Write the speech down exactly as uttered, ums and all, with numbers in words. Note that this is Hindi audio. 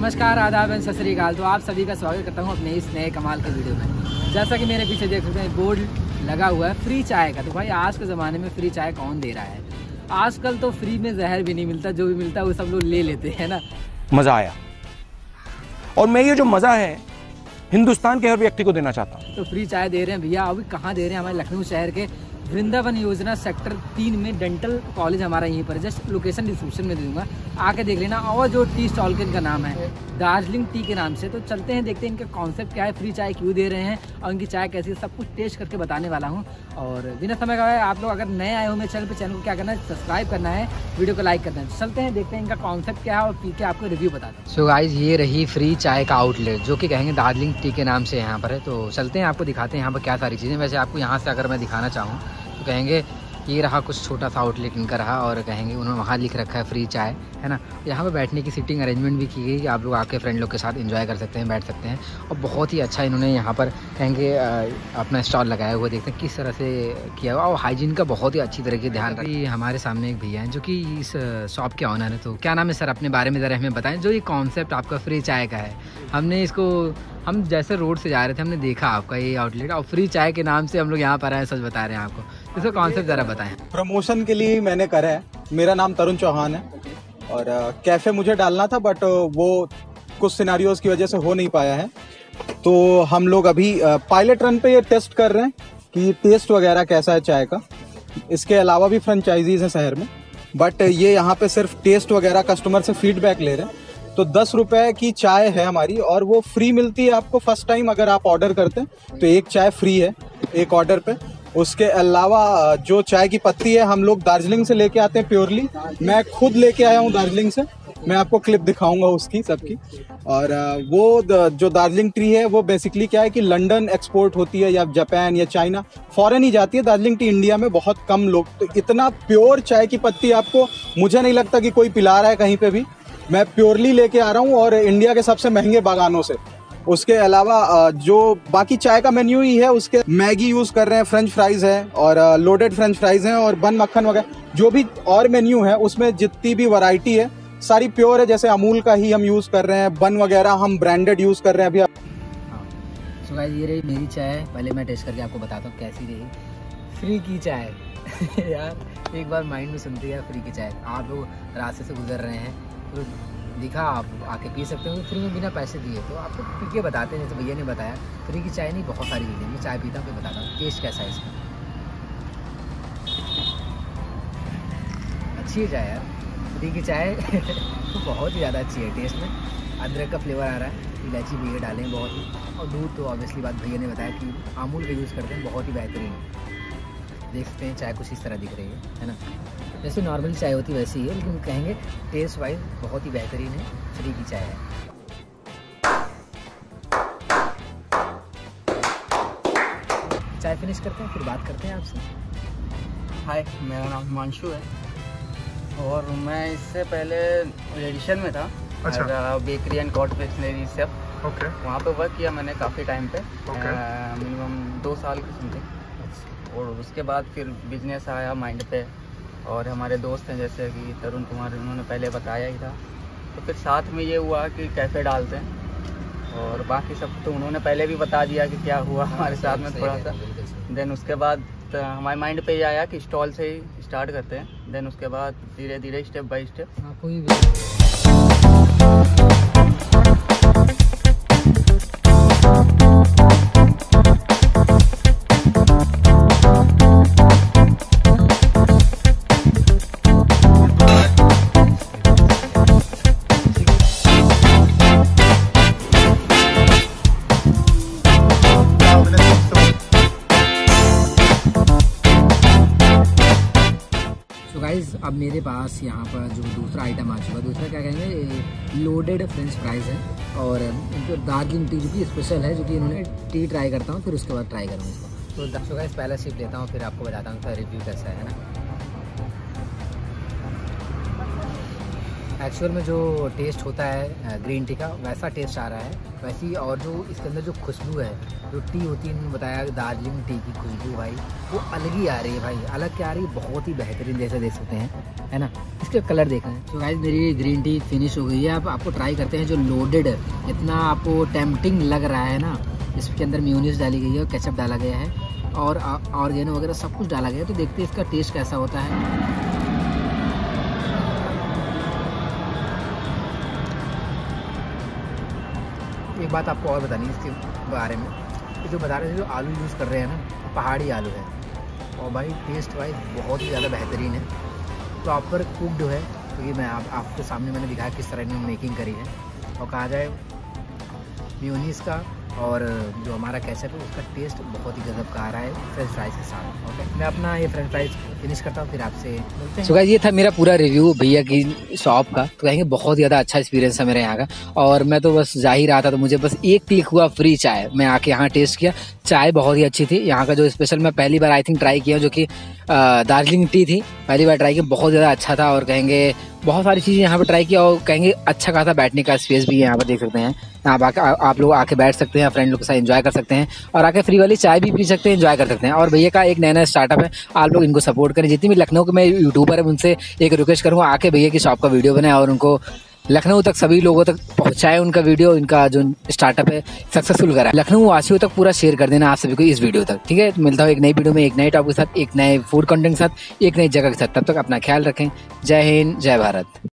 नमस्कार, आदाब एंड सत श्री अकाल। तो आप सभी का स्वागत करता हूं अपने इस नए कमाल के वीडियो में। जैसा कि मेरे पीछे देख सकते हैं बोर्ड लगा हुआ है फ्री चाय का। तो भाई आज के ज़माने में फ्री चाय कौन दे रहा है? आजकल तो फ्री में जहर भी नहीं मिलता, जो भी मिलता है वो सब लोग ले लेते हैं ना। मज़ा आया और मैं ये जो मज़ा है हिंदुस्तान के हर व्यक्ति को देना चाहता हूँ। तो फ्री चाय दे रहे हैं भैया। अभी कहाँ दे रहे हैं? हमारे लखनऊ शहर के वृंदावन योजना सेक्टर तीन में डेंटल कॉलेज हमारा यहीं पर है। जस्ट लोकेशन डिस्क्रिप्शन में दे दूंगा, आके देख लेना। और जो टी स्टॉल के इनका नाम है दार्जिलिंग टी के नाम से। तो चलते हैं, देखते हैं इनका कॉन्सेप्ट क्या है, फ्री चाय क्यों दे रहे हैं और इनकी चाय कैसी है, सब कुछ टेस्ट करके बताने वाला हूँ। और बिना समय का आप लोग अगर नए आए हो मेरे चैनल पर, चैनल को क्या करना है, सब्सक्राइब करना है, वीडियो को लाइक करना है। चलते हैं, देखते हैं इनका कॉन्सेप्ट क्या है और पी के आपको रिव्यू बताते हैं। सो गाइस, ये रही फ्री चाय का आउटलेट, जो कि कहेंगे दार्जिलिंग टी के नाम से यहाँ पर है। तो चलते हैं, आपको दिखाते हैं यहाँ पर क्या सारी चीज़ें। वैसे आपको यहाँ से अगर मैं दिखाना चाहूँ तो कहेंगे ये रहा कुछ छोटा सा आउटलेट इनका रहा, और कहेंगे उन्होंने वहाँ लिख रखा है फ्री चाय, है ना। यहाँ पे बैठने की सीटिंग अरेंजमेंट भी की गई कि आप लोग आके फ्रेंड लोग के साथ एंजॉय कर सकते हैं, बैठ सकते हैं। और बहुत ही अच्छा इन्होंने यहाँ पर कहेंगे अपना स्टॉल लगाया हुआ, देखते हैं किस तरह से किया हुआ। और हाइजीन का बहुत ही अच्छी तरह से ध्यान रखिए। हमारे सामने एक भैया हैं जो कि इस शॉप के ऑनर है। तो क्या नाम है सर? अपने बारे में ज़रा हमें बताएं, जो ये कॉन्सेप्ट आपका फ्री चाय का है। हमने इसको हम जैसे रोड से जा रहे थे, हमने देखा आपका ये आउटलेट, और फ्री चाय के नाम से हम लोग यहाँ पर आए। सच बता रहे हैं आपको, इसका कॉन्सेप्ट ज़रा बताएं। प्रमोशन के लिए मैंने करा है। मेरा नाम तरुण चौहान है और कैफ़े मुझे डालना था, बट वो कुछ सिनेरियोज की वजह से हो नहीं पाया है। तो हम लोग अभी पायलट रन पे ये टेस्ट कर रहे हैं कि टेस्ट वगैरह कैसा है चाय का। इसके अलावा भी फ्रेंचाइजीज हैं शहर में, बट ये यहाँ पे सिर्फ टेस्ट वगैरह कस्टमर से फीडबैक ले रहे हैं। तो दस रुपए की चाय है हमारी, और वो फ्री मिलती है आपको फर्स्ट टाइम अगर आप ऑर्डर करते हैं तो एक चाय फ्री है एक ऑर्डर पे। उसके अलावा जो चाय की पत्ती है हम लोग दार्जिलिंग से लेके आते हैं प्योरली। मैं खुद लेके आया हूँ दार्जिलिंग से, मैं आपको क्लिप दिखाऊंगा उसकी सबकी। और वो जो दार्जिलिंग ट्री है वो बेसिकली क्या है कि लंदन एक्सपोर्ट होती है, या जापान या चाइना, फॉरेन ही जाती है। दार्जिलिंग टी इंडिया में बहुत कम लोग, तो इतना प्योर चाय की पत्ती आपको मुझे नहीं लगता कि कोई पिला रहा है कहीं पे भी। मैं प्योरली लेके आ रहा हूँ और इंडिया के सबसे महंगे बागानों से। उसके अलावा जो बाकी चाय का मेन्यू ही है, उसके मैगी यूज कर रहे हैं, फ्रेंच फ्राइज है और लोडेड फ्रेंच फ्राइज हैं और बन मक्खन वगैरह। जो भी और मेन्यू है उसमें जितनी भी वैरायटी है सारी प्योर है। जैसे अमूल का ही हम यूज कर रहे हैं, बन वगैरह हम ब्रांडेड यूज कर रहे हैं अभी। सो गाइस, ये रही मेरी चाय। पहले मैं टेस्ट करके आपको बताता हूँ कैसी रही फ्री की चाय। यार एक बार माइंड में सुनते हैं फ्री की चाय। आप लोग रास्ते से गुजर रहे हैं तो दिखा, आप आके पी सकते हो फ्री में बिना पैसे दिए। तो आपको पी के बताते हैं, जैसे भैया ने बताया फ्री की चाय नहीं, बहुत सारी चीज़ें। मैं चाय पीता हूँ फिर बताता हूँ टेस्ट कैसा है इसका। अच्छी है चाय यार, फ्री की चाय तो बहुत ही ज़्यादा अच्छी है। टेस्ट में अदरक का फ्लेवर आ रहा है, इलायची भैया डालें बहुत ही, और दूध तो ऑब्वियसली बात भैया ने बताया कि अमूल का यूज़ करते हैं, बहुत ही बेहतरीन। देख सकते हैं चाय कुछ इस तरह दिख रही है है ना। जैसे नॉर्मल चाय होती है वैसी ही है, लेकिन कहेंगे टेस्ट वाइज बहुत ही बेहतरीन है, फ्री की चाय है। चाय फिनिश करते हैं फिर बात करते हैं आपसे। हाय, मेरा नाम हिमांशु है और मैं इससे पहले एडिशन में था। अच्छा। Bakery and confectionery chef. Okay. वहाँ पे वर्क किया मैंने काफ़ी टाइम पे, मिनिमम दो साल की समथिंग। और उसके बाद फिर बिजनेस आया माइंड पे, और हमारे दोस्त हैं जैसे कि तरुण कुमार, उन्होंने पहले बताया ही था। तो फिर साथ में ये हुआ कि कैफ़े डालते हैं, और बाकी सब तो उन्होंने पहले भी बता दिया कि क्या हुआ हमारे साथ में थोड़ा सा। देन उसके बाद हमारे माइंड पे ये आया कि स्टॉल से ही स्टार्ट करते हैं। देन उसके बाद धीरे धीरे स्टेप बाय स्टेप कोई भी अब मेरे पास यहाँ पर जो दूसरा आइटम आ चुका है, दूसरा क्या कहेंगे लोडेड फ्रेंच फ्राइज़ है, और इनको दार्जिलिंग टी जो कि स्पेशल है, जो कि इन्होंने टी ट्राई करता हूँ फिर उसके बाद ट्राई करूँगा इसको। तो दर्शकों का इस पहला सिप लेता हूँ फिर आपको बताता हूँ उसका रिव्यू कैसा है ना। एक्चुअल में जो टेस्ट होता है ग्रीन टी का वैसा टेस्ट आ रहा है वैसी, और जो इसके अंदर जो खुशबू है जो टी होती है, इन्होंने बताया दार्जिलिंग टी की खुशबू भाई वो अलग ही आ रही है भाई, अलग क्या आ रही है, बहुत ही बेहतरीन जैसे देख सकते हैं, है ना। इसके कलर देखें। तो गाइस मेरी ग्रीन टी फिनिश हो गई है। अब आपको ट्राई करते हैं जो लोडेड इतना आपको टेम्पटिंग लग रहा है ना, इसके अंदर मेयोनीज डाली गई है और केचप डाला गया है और ऑर्गेनो वगैरह सब कुछ डाला गया है। तो देखते हैं इसका टेस्ट कैसा होता है। एक बात आपको और बतानी है इसके बारे में, जो बता रहे थे जो आलू यूज़ कर रहे हैं ना पहाड़ी आलू है और भाई टेस्ट वाइज बहुत ही ज़्यादा बेहतरीन है, प्रॉपर कुकड है। तो ये मैं आप, आपके सामने मैंने दिखाया किस तरह इन्होंने मेकिंग करी है। और कहा जाए मेयोनीज का और जो हमारा केचप है उसका टेस्ट बहुत ही गजब का आ रहा है फ्रेंच फ्राइज के साथ। ओके मैं अपना ये फ्रेंच फ्राइज फिनिश करता हूँ, फिर आपसे मिलते हैं। सो गाइस ये था मेरा पूरा रिव्यू भैया की शॉप का। तो कहेंगे बहुत ज़्यादा अच्छा एक्सपीरियंस है मेरे यहाँ का, और मैं तो बस जा ही रहा था तो मुझे बस एक क्लिक हुआ फ्री चाय। मैं आके यहाँ टेस्ट किया, चाय बहुत ही अच्छी थी। यहाँ का जो स्पेशल मैं पहली बार आई थिंक ट्राई किया जो कि दार्जिलिंग टी थी, पहली बार ट्राई किया, बहुत ज़्यादा अच्छा था। और कहेंगे बहुत सारी चीज़ें यहाँ पर ट्राई किया और कहेंगे अच्छा खासा बैठने का स्पेस भी है यहाँ पर, देख सकते हैं। यहाँ आके आप लोग आके बैठ सकते हैं, फ्रेंड लोग के साथ एंजॉय कर सकते हैं और आके फ्री वाली चाय भी पी सकते हैं, एंजॉय कर सकते हैं। और भैया का एक नया नया स्टार्टअप है, आप लोग इनको सपोर्ट करें। जितनी भी लखनऊ के मैं यूट्यूबर है उनसे एक रिक्वेस्ट करूँगा आके भैया की शॉप का वीडियो बनाए और उनको लखनऊ तक सभी लोगों तक पहुंचाए उनका वीडियो, इनका जो स्टार्टअप है सक्सेसफुल करा है। लखनऊ वासियों तक पूरा शेयर कर देना आप सभी को इस वीडियो तक, ठीक है। मिलता हूँ एक नई वीडियो में एक नए टॉपिक के साथ, एक नए फूड कंटेंट के साथ, एक नई जगह के साथ। तब तक अपना ख्याल रखें। जय हिंद, जय भारत।